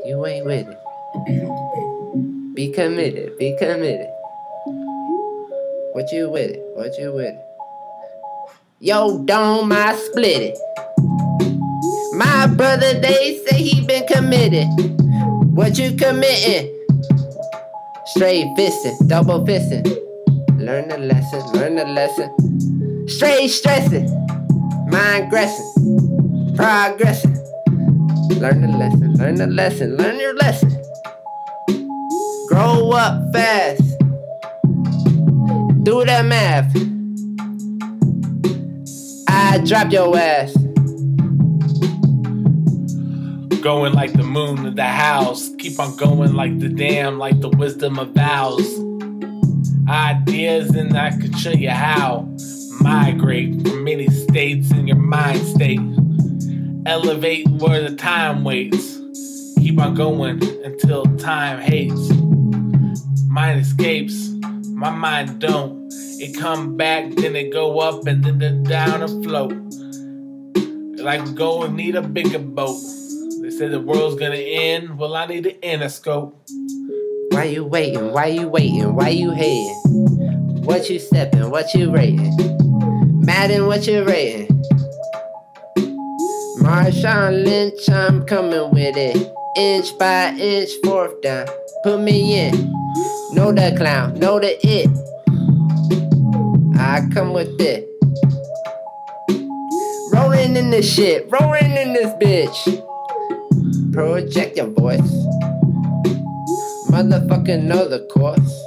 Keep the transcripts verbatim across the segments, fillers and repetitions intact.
You ain't with it. Be committed, be committed. What you with it? What you with it? Yo, dome, I split it. My brother, they say he been committed. What you committing? Straight fisting, double fisting. Learn the lesson, learn the lesson. Straight stressing, mind aggressing, progressing. Learn the lesson, learn the lesson, learn your lesson. Grow up fast. Do that math. I dropped your ass. Going like the moon to the house. Keep on going like the dam, like the wisdom of vows. Ideas, and I could show you how. Migrate from many states in your mind state. Elevate where the time waits. Keep on going until time hates. Mind escapes, my mind don't. It come back, then it go up, and then it down and float. Like we go and need a bigger boat. They say the world's gonna end, well I need an endoscope. Why you waiting, why you waiting, why you hating? What you stepping, what you rating? Madden, what you rating? Marshawn Lynch, I'm coming with it. Inch by inch, fourth down. Put me in. Know the clown, know the it. I come with it. Rolling in this shit, rolling in this bitch. Project your voice. Motherfucker know the course.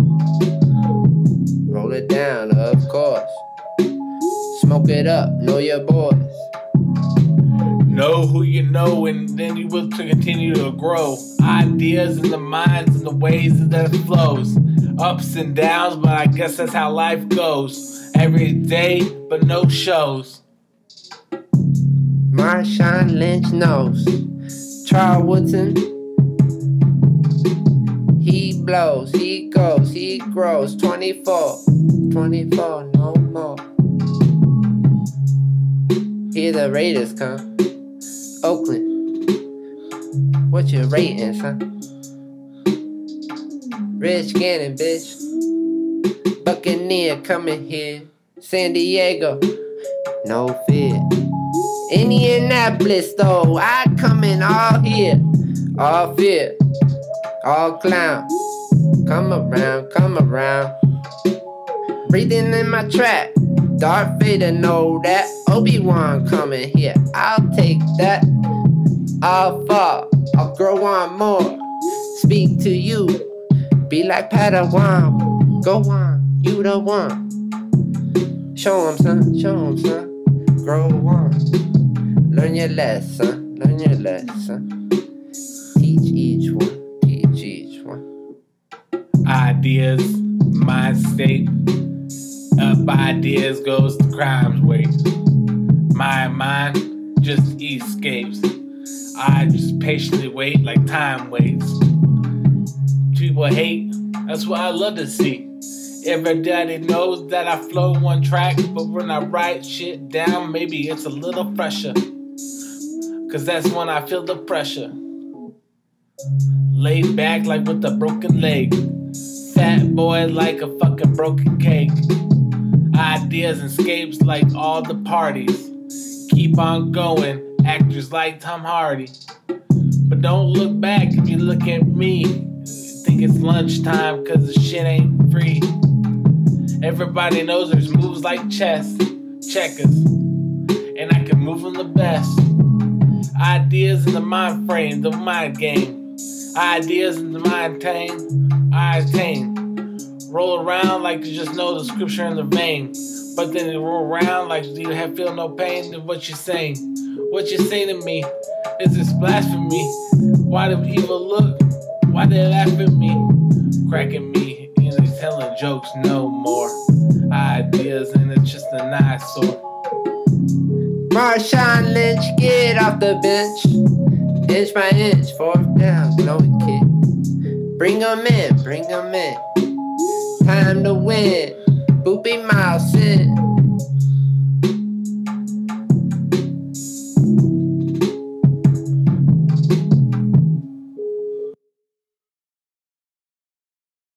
Roll it down, of course. Smoke it up, know your boys. Know who you know, and then you will continue to grow. Ideas in the minds and the ways that it flows. Ups and downs, but I guess that's how life goes. Every day, but no shows. Marshawn Lynch knows. Charles Woodson. He blows, he goes, he grows. twenty-four, twenty-four, no more. Here the Raiders come. Oakland, what you rating, son? Rich Gannon, bitch. Buccaneer coming here. San Diego, no fear. Indianapolis, though, I coming all here. All fear, all clown. Come around, come around. Breathing in my trap. Darth Vader know that. Obi-Wan coming here. I'll take that. I'll fall. I'll grow on more. Speak to you. Be like Padawan. Go on. You the one. Show 'em, son. Show 'em, son. Grow on. Learn your lesson. Learn your lesson. Teach each one. Teach each one. Ideas, mind state. Up ideas goes the crime's way. My mind just escapes. I just patiently wait like time waits. People hate, that's what I love to see. Everybody knows that I flow one track, but when I write shit down, maybe it's a little fresher. Cause that's when I feel the pressure. Laid back like with a broken leg. Fat boy like a fucking broken cake. Ideas and escapes like all the parties. Keep on going, actors like Tom Hardy. But don't look back if you look at me. Think it's lunchtime cause the shit ain't free. Everybody knows there's moves like chess, checkers, and I can move them the best. Ideas in the mind frame, the mind game. Ideas in the mind tame, I attain. Roll around like you just know the scripture in the vein. But then you roll around like you have feel no pain in what you're saying. What you say to me is this blasphemy. Why do evil look? Why they laugh at me? Cracking me and they telling jokes no more. Ideas and it's just an eyesore. Marshawn Lynch, get off the bench. Inch by inch, fourth down, no kid. Bring 'em in, bring 'em in. Time to win. Boopy Mouse in.